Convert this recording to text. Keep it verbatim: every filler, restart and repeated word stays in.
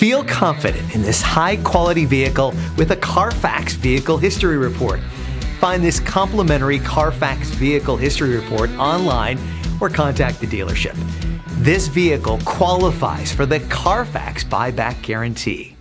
Feel confident in this high-quality vehicle with a Carfax Vehicle History Report. Find this complimentary Carfax Vehicle History Report online or contact the dealership. This vehicle qualifies for the Carfax Buyback Guarantee.